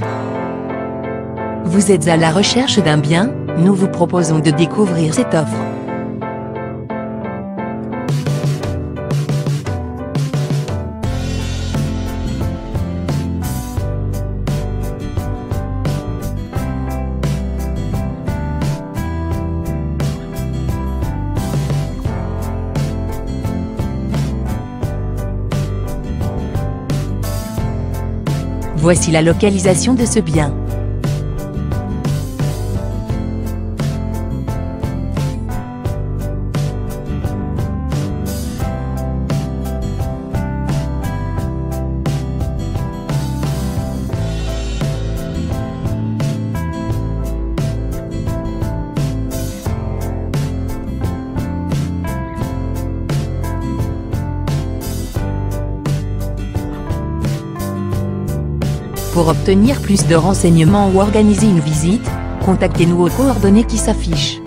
Vous êtes à la recherche d'un bien? Nous vous proposons de découvrir cette offre. Voici la localisation de ce bien. Pour obtenir plus de renseignements ou organiser une visite, contactez-nous aux coordonnées qui s'affichent.